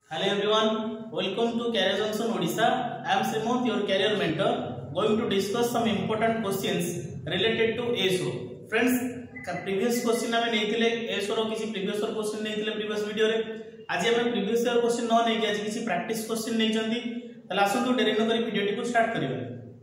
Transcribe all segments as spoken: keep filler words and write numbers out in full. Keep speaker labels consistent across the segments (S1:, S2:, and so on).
S1: Hello everyone, welcome to Career Junction Odisha. I am Simon, your career mentor, going to discuss some important questions related to A S O. Friends, previous question हमें नहीं थिले A S O रो किसी previous year question नहीं थिले previous video रे. आज हमें previous year question न नहीं कि आज किसी practice question नहीं चंदी. तला आसुन तो डेरी न करी video टी को start करिए.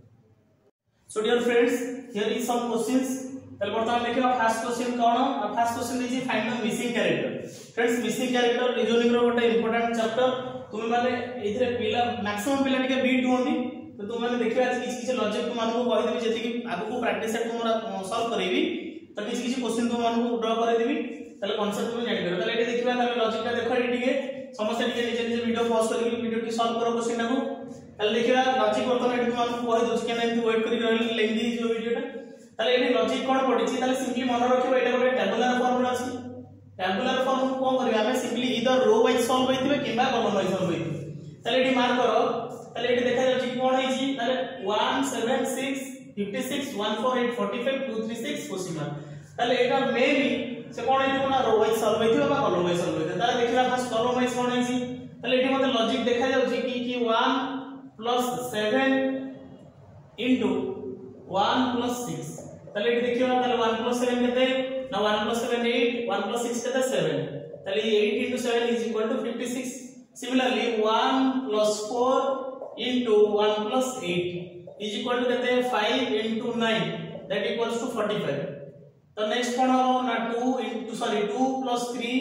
S1: So dear friends, here is some questions. तल वर्तमान देखिए फर्स्ट क्वेश्चन कौन है फर्स्ट क्वेश्चन दीजिए find the missing character friends missing character reasoning रो गोटे इंपोर्टेंट चैप्टर तुम माने एथरे पिला मैक्सिमम पिला टिके बीट होनी तो तुम माने देखिए आज किछ किछ लॉजिक तुम मानको कहि देबी जेति कि आगु को प्रैक्टिस सेट तुम सॉल्व करबी तो किछ किछ क्वेश्चन तुम मानको ड्रा कर देबी तले कांसेप्ट तुम जानि करो तले एटी देखिबा तले लॉजिक टा देखो एटी टिके समस्त टिके निजे निजे वीडियो पॉज करके वीडियो टी सॉल्व करो क्वेश्चन को तले देखिबा लॉजिक वर्तमान एटी तुम मानको कहि दोछ केना एमती वेट करि रहली लेंदी जो वीडियो टा ताले एटी लॉजिक कोन पडिछि ताले सिंपली मन रखिबो एटा गोटे टेबुलर फॉर्मूला अछि टेबुलर फॉर्म को कोन करबे हमें सिंपली इधर रो वाइज सॉल्व होइतिबे किबा कॉलम वाइज सॉल्व होइतिबे ताले एटी मार्क करो ताले एटी देखा जाउछि कि कोन होइछि ताले one seven six fifty-six one forty-eight forty-five two thirty-six question mark ताले एटा मे बी से कोन होइतिबो ना रो वाइज सॉल्व होइतिबे बा कॉलम वाइज सॉल्व होइतिबे ताले देखिबा फर्स्ट कॉलम वाइज कोन होइछि ताले एटी मते लॉजिक देखा जाउछि कि कि one plus seven into one plus six ताले एटी देखियो ना ताले one plus seven केते ना one plus seven eight one plus six केते seven ताले eight into seven is equal to fifty-six similarly one plus four into one plus eight is equal to केते five into nine that equals to forty-five तो next कोन हो ना two into sorry two plus three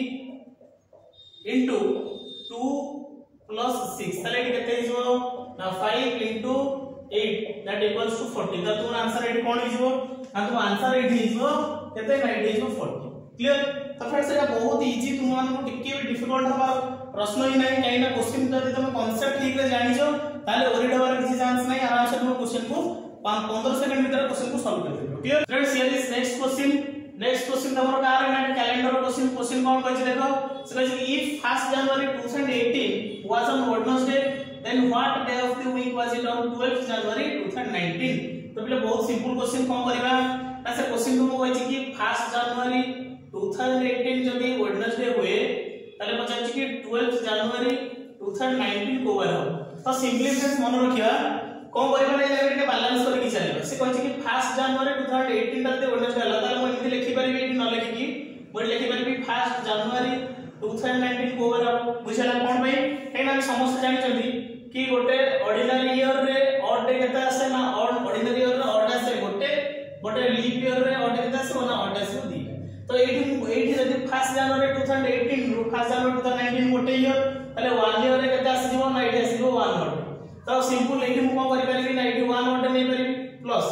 S1: into two plus six ताले एटी केते हिजो ना five into eight that equals to forty तो तुम आंसर एटी कोन हिजो ना तुम आंसर एटी हिजो केते ना एटी हिजो forty क्लियर तो फ्रेंड्स एटा बहुत इजी तुम मान को टिके भी डिफिकल्ट हबा प्रश्न ही नहीं काई ना क्वेश्चन जदी तुम कांसेप्ट ठीक रे जानि जो ताले ओरिड हबार किसी चांस नहीं आराम से तुम क्वेश्चन को fifteen सेकंड भीतर क्वेश्चन को सॉल्व कर देबो clear friends here is next question next question हमर का रे ना कैलेंडर क्वेश्चन क्वेश्चन कोन कहै देखो से कहै if first January twenty eighteen was on Wednesday then what day of the week was it on twelfth January twenty nineteen तो पहले बहुत सिंपल क्वेश्चन कोन करबा ना से क्वेश्चन को कहै कि first January twenty eighteen जदी वेडनेसडे हुए ताले पचाछि कि twelfth January twenty nineteen को बार तो सिंपली फ्रेंड्स मन रखिया कोन करबा नै जाके के बैलेंस करके चलेबा से कहै कि first January twenty eighteen ताले वेडनेसडे हला ताले म एमि लिखि परिबे एटी न लिखि कि म लिखि परिबे first January twenty nineteen को बार बुझला कोन भाई एना हम समस्त जानि चंदी कि गोटे ऑर्डिनरी ईयर रे ऑड डे केता आसे ना ऑर्डिनरी ईयर रे ऑड आसे गोटे गोटे लीप ईयर रे ऑड केता आसे ना ऑड आसे दी तो एटी एटी जदी first January twenty eighteen रो first January twenty nineteen गोटे ईयर ताले one ईयर रे केता आसे जीवो ना एटी आसे जीवो one ऑड तो सिंपल एटी मु कोन करि परिबी ना एटी one ऑड नै परिबी प्लस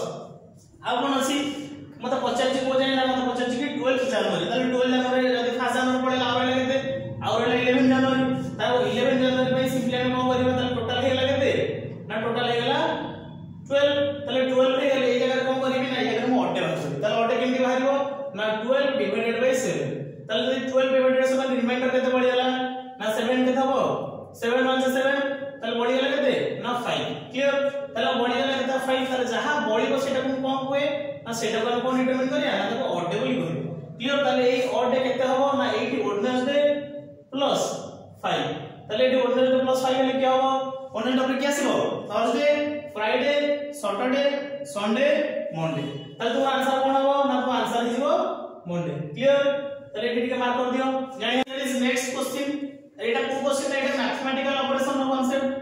S1: आ कोन अछि मते पचास को जाय ना मते पचास कि twelfth January ताले twelfth January जदी first January पड़े आ रे केते आ रे eleventh January ताको eleventh January पे सिंपली हम कोन करिबा ताले टोटल हे लगे दे ना टोटल हे गेला twelve ताले twelve रे गेले ए जगह कोन करिबी ना ए जगह मु ऑड बाछबी ताले ऑड केमि बाहरिबो ना twelve divided by seven ताले जदी twelve divided by seven remainder केते पड़ी जाला ना seven केते हबो seven one seven ताले बड़ी गेला केते ना five क्लियर ताले बड़ी गेला केते five ताले जहां बड़ीबो सेटा को कोन होए ना सेटा को कोन डिटरमाइन करिया ना ताको ऑड बोली कहबो क्लियर ताले ए ऑड केते हबो ना एटी वेडनेसडे प्लस five ताले एटी वेडनेसडे प्लस five ले क्या होबो वेडनेसडे पर क्या आसीबो Thursday Friday Saturday Sunday Monday ताले तुम्हारा आंसर कोन हबो ना तो आंसर हिजो मंडे क्लियर ताले एटी के मार्क कर दियो जानि हियर इज नेक्स्ट क्वेश्चन एटा को क्वेश्चन एटा मैथमेटिकल ऑपरेशन नो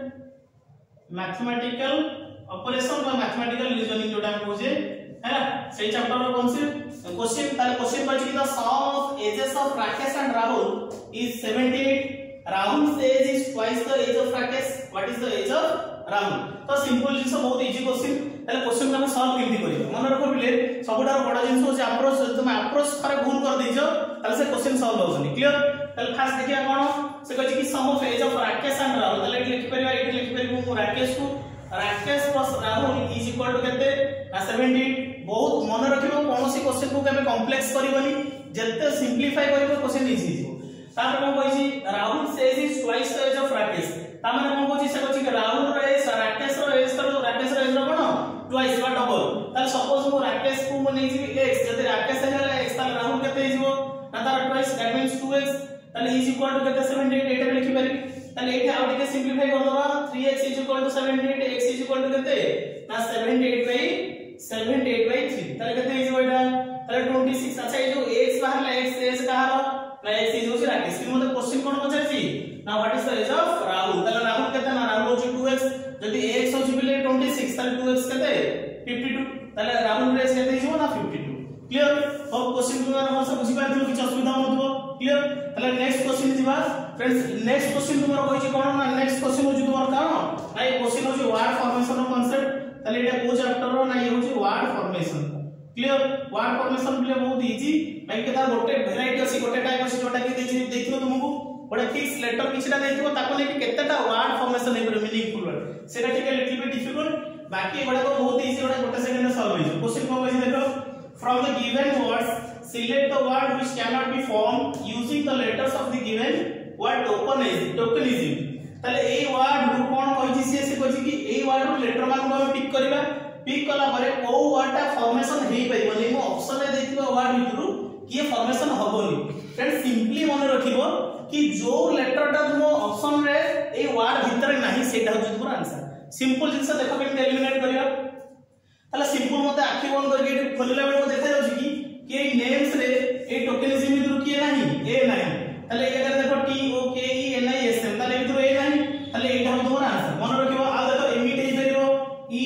S1: कांसेप्ट मैथमेटिकल ऑपरेशन बा मैथमेटिकल रीजनिंग जोटा हम कहजे है सेही चैप्टर रो कांसेप्ट क्वेश्चन ताले क्वेश्चन कहछि कि the sum of ages of Rakesh and Rahul is seventy-eight Rahul's age is twice the age of Rakesh. What is the age of Rahul? तो सिंपल जिंस बहुत इजी क्वेश्चन ताले क्वेश्चन को हम सॉल्व केमि करियो मन रखो बिले सबटा बडा जिंस होचे अप्रोच तुम अप्रोच करे भूल कर देजो ताले से क्वेश्चन सॉल्व होसनी क्लियर ताले फास्ट देखिया कोन से कहछि कि sum of age of Rakesh and Rahul ताले लिखि परिबा एटी लिखि परिबो मु राकेश को Rakesh plus Rahul is equal to केते ना seventy-eight बहुत मन रखिबो कोनोसी क्वेश्चन को केबे कॉम्प्लेक्स करिवनी जत्ते सिंपलीफाई करिवो क्वेश्चन इजी हिजो तापर कोन कहिछि Rahul says is twice the age of Rakesh ता माने कोन कहिछि से कहिछि कि राहुल रो एज राकेश रो एज तो राकेश रो एज रो कोन ट्वाइस बा डबल ताले सपोज मु राकेश को मु नै जिबी x जदि राकेश हेला x ताले राहुल केते हिजो ना तार twice that means two x ताले इज इक्वल टू केते seventy-eight एटा लिखि पारि ताले एठी आउ टिके सिंपलीफाई कर दबा three x seventy eight x केते ना seventy eight by seventy eight by three ताले केते हिजो एटा ताले ट्वेंटी सिक्स। अच्छा ए जो x बाहरला x x कहारो ना x इज होसी राकेश कि मतलब क्वेश्चन कोन पचारछि ना what is the age of Rahul ताले राहुल केते ना राहुल होछि टू एक्स जदि x होछि बिले ट्वेंटी सिक्स ताले टू एक्स केते फिफ्टी टू ताले राहुल रे केते हिजो ना फिफ्टी टू क्लियर। अब क्वेश्चन को हम सब बुझि पाथिबो कि असुविधा होतबो क्लियर। ताले नेक्स्ट क्वेश्चन जिबा फ्रेंड्स नेक्स्ट क्वेश्चन तुमरो होछि कोन ना नेक्स्ट क्वेश्चन होछि तुमरो कान ना ये क्वेश्चन होछि वर्ड फॉर्मेशन ऑफ कांसेप्ट ताले एटा को चैप्टर रो ना ये होछि word formation clear. Word formation बिले बहुत इजी लाइक केता गोटे वेराइटी अछि गोटे टाइप अछि जोटा कि देखि देखियो तुमको गोटे फिक्स लेटर किछटा देखियो ताको ने कि केतेटा वर्ड फॉर्मेशन हे मीनिंगफुल वर्ड सेटा ठीक लिटिल बिट डिफिकल्ट बाकी एगुडा को बहुत इजी गोटे गोटे सेकंड में सॉल्व हो क्वेश्चन को होछि देखो from the given words select the word which cannot be formed using the letters of the given word tokenism tokenism ताले ए वर्ड रु कोन कहछि से से कहछि कि ए वर्ड रु लेटर मान को पिक करबा पिक कला परे को वर्ड ता फॉर्मेशन हेई परिबो नै मो ऑप्शन रे देखिबो वर्ड भितरु कि फॉर्मेशन हबोनी फ्रेंड सिंपली मन रखिबो कि जो लेटर ता तुम ऑप्शन रे ए वर्ड भितर नाही सेटा होछि तुमर आंसर सिंपल जिंस देखो केमते एलिमिनेट करियो ताले सिंपल मते आखि बंद करके एटी खोलला बेले को देखा जाउछि कि के नेम्स रे ए टोकेनिज्म भितरु किए नाही ए नाही ताले ए जगह देखो T O K E N I S M ताले भितरु ए नाही ताले एटा हो तोर आंसर मन रखिबो आ देखो एमिट हे परिबो ई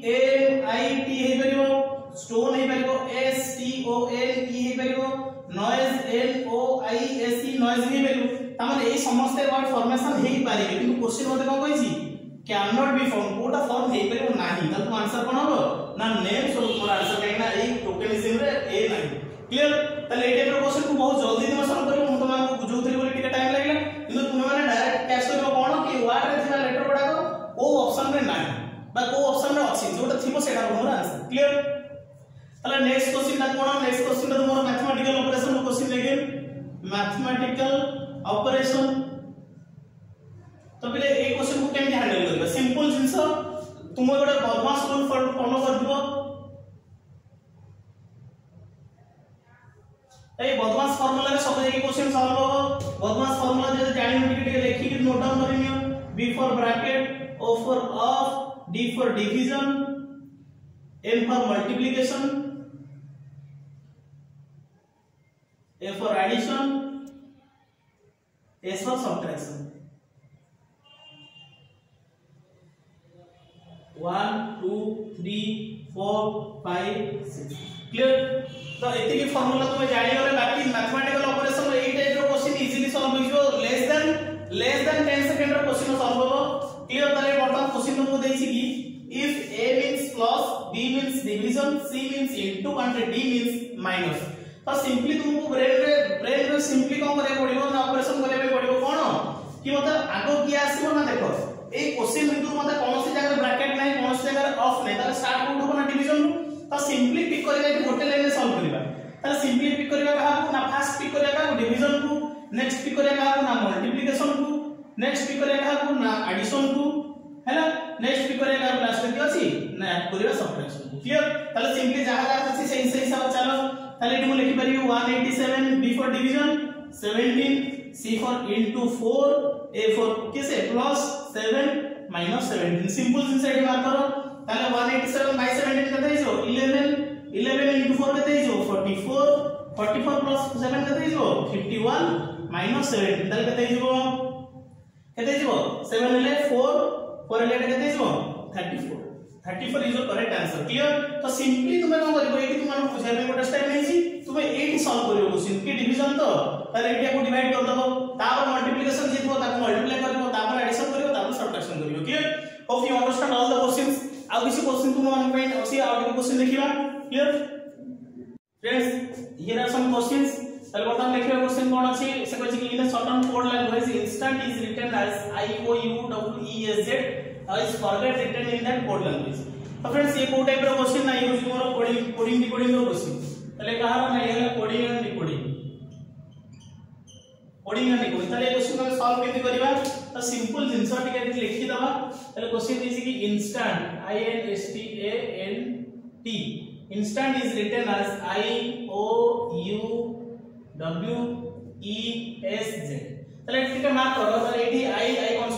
S1: एम आई टी हे परिबो स्टोन हे परिबो S T O N E हे परिबो noise N O I S E noise हे परिबो तामाने ए समस्त वर्ड फॉर्मेशन हेई पारिबे किंतु क्वेश्चन मते कोन कहिछि कैन नॉट बी फाउंड कोटा फॉर्म हेई परिबो नाही त तुम आंसर कोन हो ना नेम सो तोर आंसर काई ना ए टोकेनिज्म रे ए नाही क्लियर। ताले ए टाइप रो क्वेश्चन को बहुत जल्दी दिमा सॉल्व करियो हम तुम को बुझौथि बोली टिके टाइम लागला किंतु तुम माने डायरेक्ट कैच करियो कोन कि वर्ड रे थिबा लेटर गुडा को ओ ऑप्शन रे नाही बा को ऑप्शन रे अछि जोटा थिबो सेटा मोर आंसर क्लियर। ताले नेक्स्ट क्वेश्चन ता कोन नेक्स्ट क्वेश्चन ता मोर मैथमेटिकल ऑपरेशन रो क्वेश्चन लेकिन मैथमेटिकल ऑपरेशन तो पहले ए क्वेश्चन को केमि हैंडल करबा सिंपल जिंस तुम गोटे बदमाश रूल फॉलो कर दिबो ए बदमाश फार्मूला रे सब एक क्वेश्चन सॉल्व हो बदमाश फार्मूला जे जानि टिके टिके लिखि के नोट डाउन करिनियो B for bracket O for of D for division M for multiplication A for addition S for subtraction one two three four five six clear. तो एति की फार्मूला तुम जानि गले बाकी मैथमेटिकल ऑपरेशन रे ए टाइप रो क्वेश्चन इजीली सॉल्व हो जो less than less than ten second रो क्वेश्चन सॉल्व हो क्लियर। ताले बर्तमान क्वेश्चन तुमको देछि कि if a means plus b means division c means into and d means minus तो सिंपली तुमको ब्रेन रे ब्रेन रे सिंपली कोन करे पड़िबो ना ऑपरेशन करे पड़िबो कोन कि मतलब आगो की आसीबो ना देखो ए क्वेश्चन भितर मते कोनोसी जगह ब्रैकेट नाही कोनोसी जगह ऑफ नाही ताले स्टार्ट कोड हो ना डिवीजन तो सिंपली पिक करबा कि गोटे लाइन में सॉल्व करबा ताले सिंपली पिक करबा कहा ना फर्स्ट पिक करबा का डिवीजन को नेक्स्ट पिक करबा का ना मल्टीप्लिकेशन को नेक्स्ट पिक करबा का ना एडिशन को हैला नेक्स्ट पिक करबा का लास्ट में अछि ना ऐड करबा सब्ट्रैक्शन को क्लियर। ताले सिंपली जहां जहां अछि सही सही सब चलो ताले एटी मु लिखि परियो वन एटी seven B for division seventeen C for into four A for कैसे plus seven minus seventeen simple जिंस एटी मार करो ताले वन एटी सेवन बाय सेवेंटीन कते हिजो इलेवन इलेवन इनटू फोर कते हिजो forty four forty four plus seven कते हिजो फिफ्टी वन माइनस सेवेंटीन ताले कते हिजो कते हिजो सेवन ले फोर फोर ले कते हिजो thirty four thirty four is the correct answer clear. तो सिंपली तुमे कोन करबो एटी तुम माने बुझाय में गोटे स्टेप नैछि तुमे एटी सॉल्व करियो क्वेश्चन की डिवीजन तो ताले एटी को डिवाइड कर दबो तापर मल्टीप्लिकेशन जितबो ताको मल्टीप्लाई करबो तापर एडिशन करबो तापर सब्ट्रैक्शन करबो clear. Hope you understand all the questions आउ किसी क्वेश्चन तुम मन पॉइंट अछि आउ किसी क्वेश्चन देखिबा clear friends here are some questions ताले बर्तमान देखिबा क्वेश्चन कोन अछि से कहै छै कि in short code language instant is written as I O U W E S Z is forget written in that code language। तो फ्रेंड्स ये कोड टाइप रो क्वेश्चन ना यूज मोर कोडिंग कोडिंग डिकोडिंग रो क्वेश्चन तले कहा ना ये coding and decoding coding and decoding तले क्वेश्चन हम सॉल्व केति करबा तो सिंपल जिंस टिके लिखि दबा तले क्वेश्चन दिस कि instant I N S T A N T instant is written as I O U W E S Z तले टिके मार्क करो तले एटी आई आई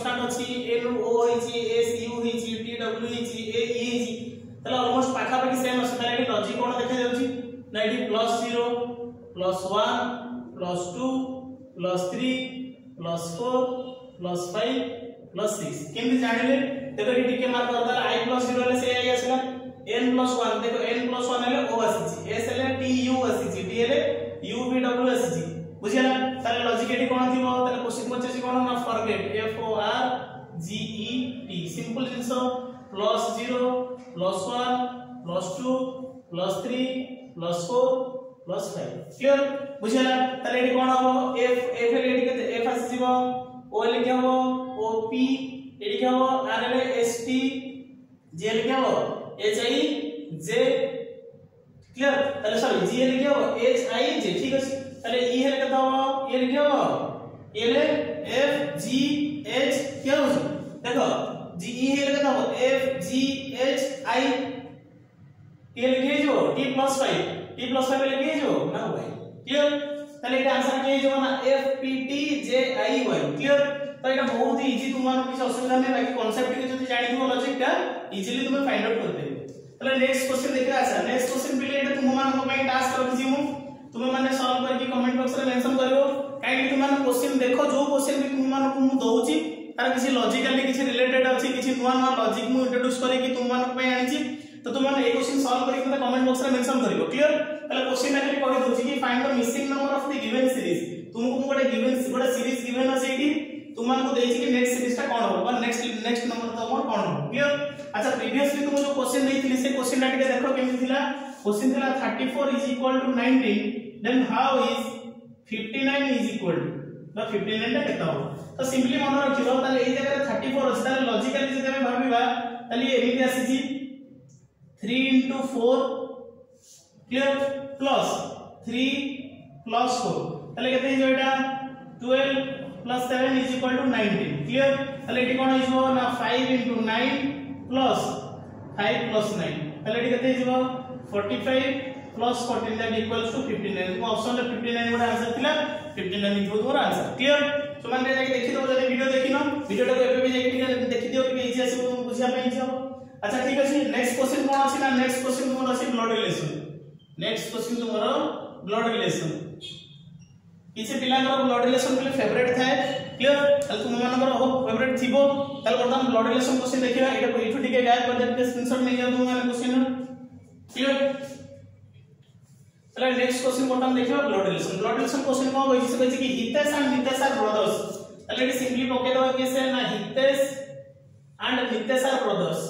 S1: ହେଇଛି ए ई ହେଇଛି ତାହେଲେ ऑलमोस्ट पाखा पाखी सेम ଅଛି ତାହେଲେ ଏଠି लॉजिक कोन देखा जाउची ना एठी plus zero plus one plus two plus three plus four plus five plus six केमि जानिले देखो एठी टिके मार्क करदा i प्लस जीरो ले से आई आसला n प्लस वन देखो n प्लस वन ले o आसीची s ले t u आसीची d ले u v w आसीची बुझियला ताले लॉजिक एठी कोन थिबो ताले क्वेश्चन पछसी कोन ना forget f o r g e t simple जिंसो plus zero plus one plus two plus three plus four plus five clear बुझियला ताले एठी कोन हबो f f ले एठी केते f आसीबो o ले के हबो o p एठी के हबो r ले s t j ले के हबो h i j क्लियर ताले सॉरी g ले के हबो h i j ठीक अछि ताले e ले के हबो e ले के हबो e ले f g h क्या हो देखो g e ले के हबो f g h i ये लिखे जो t plus five t plus five लिखे जो ना भाई क्लियर ताले एटा आंसर के जो ना f p t j i y clear तो एटा बहुत इजी तुम मानो किछ असुविधा नै बाकी कांसेप्ट के जति जानि दियो लॉजिक का इजीली तुम फाइंड आउट कर देबो ताले नेक्स्ट क्वेश्चन देखा आसा नेक्स्ट क्वेश्चन पिले एटा तुम मानो को पई टास्क रखि मु तुम माने सॉल्व करके कमेंट बॉक्स रे मेंशन करियो काई तुम मानो क्वेश्चन देखो जो क्वेश्चन भी तुम मानो को मु दउची तार किछि लॉजिकली किछि रिलेटेड अछि किछि नुवा नुवा लॉजिक मु इंट्रोड्यूस करे कि तुम मानो पई आनिछि तो तुम माने ए क्वेश्चन सॉल्व करके मते कमेंट बॉक्स रे मेंशन करियो क्लियर ताले क्वेश्चन एक्चुअली कहि दोछि कि find the missing number of the given series तुमको मु गोटे गिवन गोटे सीरीज गिवन अछि एठी तुम मानको देछि कि नेक्स्ट सीरीज ता कोन हो और नेक्स्ट नेक्स्ट नंबर तो मोर कोन हो क्लियर अच्छा प्रीवियसली तुम जो क्वेश्चन देथिली से क्वेश्चन टा टिके देखो केमि थिला क्वेश्चन थिला thirty four is equal to nineteen then how is fifty nine is equal to ना फिफ्टी नाइन टा केता हो तो सिंपली मन रखिबो ताले एई जगह थर्टी फोर अछि ताले लॉजिकली जदि हम भाबिबा ताले एमिति आसीची three into four clear plus three plus four ताले केते हिजो एटा twelve plus seven is equal to nineteen clear ताले एटी कोन हिजो ना five into nine plus five plus nine ताले एटी केते हिजो forty five plus fourteen that equals to fifty nine को ऑप्शन रे फिफ्टी नाइन गोटा आंसर थिला फिफ्टी नाइन इज तोर आंसर क्लियर तो माने जाई देखि दो जदि वीडियो देखिनो वीडियो टाको एबे भी जाई देखि दियो कि इजी आसी बुझिया पे इजी हो अच्छा ठीक अछि नेक्स्ट क्वेश्चन कोन अछि ना नेक्स्ट क्वेश्चन तुमर अछि ब्लड रिलेशन नेक्स्ट क्वेश्चन तुमर ब्लड रिलेशन किसे पिलांगर ब्लड रिलेशन के फेवरेट थाए क्लियर तल तुम मानकर हो फेवरेट थिबो तल वर्तमान ब्लड रिलेशन क्वेश्चन देखिबा एटा को इठु टिके गायब कर देते स्क्रीनशॉट नै जा तुम माने क्वेश्चन क्लियर चला नेक्स्ट क्वेश्चन वर्तमान देखिबा blood relation blood relation question को होई छै कि Hitesh and Nitesh are brothers तल एटी सिंपली पके दो कैसे ना Hitesh and Nitesh are brothers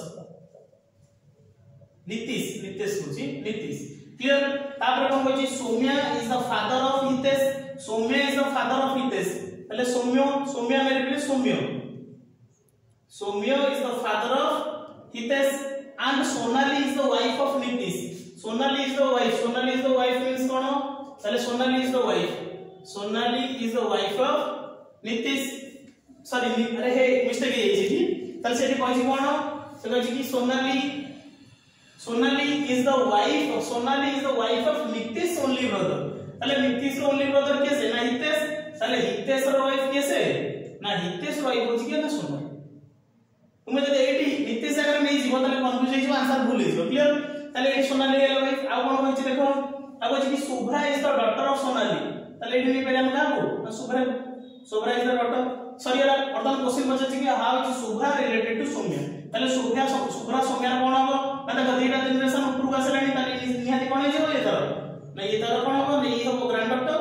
S1: Nitish Nitish कुची नीतीश क्लियर तापर कोन कहै छी Saumya is the father of Hitesh Saumya is the father of Hitesh पहले सौम्य सौम्या मेरे लिए Saumya Saumya is the father of Hitesh and Sonali is the wife of Nitish Sonali is the wife Sonali is the wife means कोन पहले Sonali is the wife Sonali is the wife of Nitish sorry अरे हे mistake हे छी तल से कहै छी कोन से कहै छी कि Sonali Sonali is the wife of Sonali is the wife of Nitish only brother. ताले Nitish only brother कैसे ना हितेश ताले हितेश रो वाइफ कैसे ना हितेश रो वाइफ होची के ना सोनाली तुम जदि एटी नितेश अगर नै जीव ताले कंफ्यूज हे जीव आंसर भूल हे जीव क्लियर ताले एटी सोनाली रो वाइफ आ कोन होची देखो आ कहै कि Shubhra is the daughter of Sonali ताले एटी नै पेला हम काको ना Shubhra Shubhra is the daughter sorry यार वर्तमान क्वेश्चन पछे कि how is Shubhra related to Saumya ताले शुभ्रा शुभ्रा सौम्या कोन हो माने गदीटा जनरेशन ऊपर का आसलानी ताले निहाती कोन हे जो ये तर ना ये तर कोन हो ये हो ग्रैंड डॉटर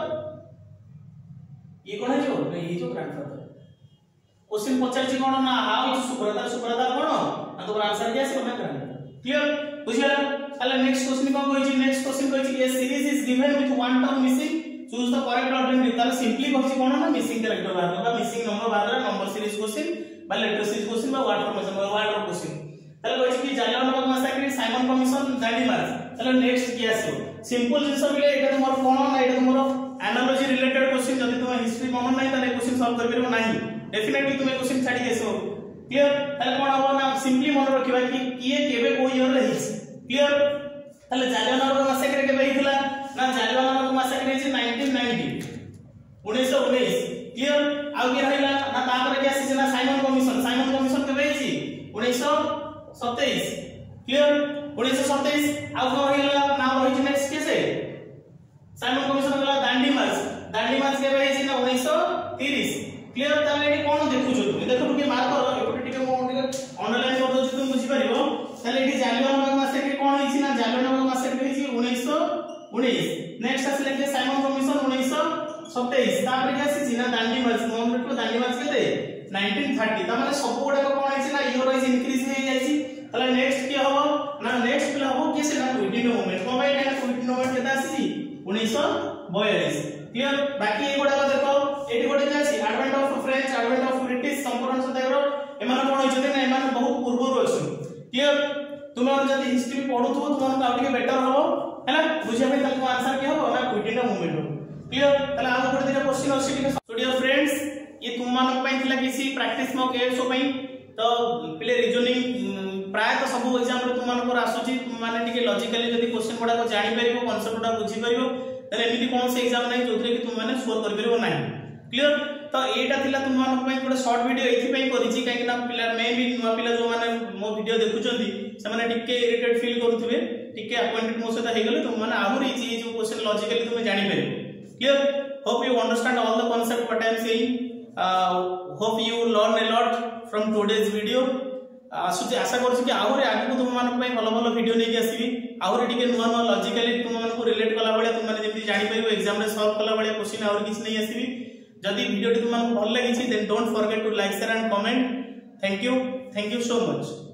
S1: ये कोन हे जो ना ये जो ग्रैंड फादर क्वेश्चन पछे छी कोन ना हाउ इज शुभ्रा शुभ्रा कोन ना तो आंसर क्या से ना ग्रैंड क्लियर बुझिया ताले नेक्स्ट क्वेश्चन कोन कहै छी नेक्स्ट क्वेश्चन कहै छी a series is given with one term missing choose the correct order ताले सिंपली कहै छी कोन ना मिसिंग कैरेक्टर बाहर बा मिसिंग नंबर बाहर नंबर सीरीज क्वेश्चन बा लेटर सीरीज क्वेश्चन बा वर्ड फॉर्मेशन बा वर्ड क्वेश्चन ताले कहै छी कि Jallianwala massacre Simon Commission Dandi March ताले नेक्स्ट की आसो सिंपल जिंस मिले एटा तुमर कोन ना एटा तुमर एनालॉजी रिलेटेड क्वेश्चन जदि तुम हिस्ट्री मन नै ताले क्वेश्चन सॉल्व कर परबो नाही डेफिनेटली तुम क्वेश्चन छाडी केसो क्लियर ताले कोन हो ना सिंपली मन रखिबा कि किए केबे को ईयर रे हिस क्लियर ताले जालियानवाला मैसाक्रे केबे हितला ना जालियानवाला मैसाक्रे जे नाइनटीन नाइंटी उन्नीस सौ उन्नीस क्लियर आउ के रहला ना तापर के आसी ना साइमन कमिशन साइमन कमिशन केबे हिसी उन्नीस सौ सत्ताईस क्लियर उन्नीस सौ सत्ताईस आउ कौन होइला नाम रही नेक्स्ट के से साइमन कमिशन गला दांडी मार्च दांडी मार्च के भाई ना उन्नीस सौ तीस क्लियर ताले एटी कोन देखु छ तुम देखो कि मार्क करो एपटे टिके मो टिके अंडरलाइन कर दो तुम बुझी परिबो ताले एटी जालियन बाग मासे के कोन होइछि ना जालियन बाग मासे के होइछि उन्नीस सौ उन्नीस नेक्स्ट आसे लेके साइमन कमिशन उन्नीस सौ सत्ताईस तापर के आसी ना दांडी मार्च मोन रखो दांडी मार्च केते नाइनटीन थर्टी ता माने सब गोडा कोन होइछि ना ईयर वाइज इंक्रीज हे जाइछि ताले नेक्स्ट के हबो ना नेक्स्ट पिला हबो के से ना क्विटिन मूवमेंट को भाई ना क्विटिन मूवमेंट केता आसी उन्नीस सौ बयालीस क्लियर बाकी ए गोडा देखो एटी गोडे के आसी advent of French advent of British संपूर्ण सदैव एमान कोन होइछते ना एमान बहुत पूर्वरु अछि क्लियर तुमे जदी हिस्ट्री पढुथु तुमन का आउटे बेटर हो हैला बुझिया पे तक आंसर के हो ना क्विटिन मूवमेंट हो क्लियर तला आ गोडे दिना क्वेश्चन अछि कि सो डियर फ्रेंड्स ये तुम मानक पई थिला किसी प्रैक्टिस मॉक एसो पई तो प्ले रीजनिंग प्राय तो सब एग्जाम रे तुम मानकर आसुची तुम माने टिके लॉजिकली जदी क्वेश्चन गुडा को जानि परिबो कांसेप्ट गुडा बुझी परिबो तले एमिति कोन से एग्जाम नै जोथरे कि तुम माने सोल्व कर परिबो नाही क्लियर तो एटा थिला तुम मानक पई गोटे शॉर्ट वीडियो एथि पई करिछि काहे कि ना पिला मे भी नुवा पिला जो माने मो वीडियो देखुचंदी से माने टिके इरिटेट फील करूथबे टिके अपॉइंटेड मो सहित हे गेले तुम माने आहुरी इजी जो क्वेश्चन लॉजिकली तुम जानि परिबो clear hope you understand all the concept what I am saying hope you learn a lot from today's video आसुची आशा करूछी कि आहुरी आगु तुम मानक पई भलो भलो वीडियो नै आसीबी आहुरी टिके नुवा नुवा लॉजिकली तुम मानक रिलेट कला बळे तुम माने जेमि जानि परिबो एग्जाम रे सॉल्व कला बळे क्वेश्चन आहुरी किछ नै आसीबी जदी वीडियो टी तुम मानक भल लागिछि then don't forget to like share and comment thank you thank you so much.